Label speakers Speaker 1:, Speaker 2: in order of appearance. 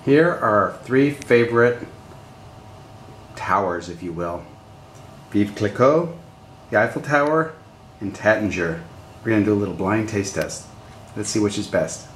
Speaker 1: Here are our three favorite towers, if you will. Veuve Clicquot, the Eiffel Tower, and Taittinger. We're going to do a little blind taste test. Let's see which is best.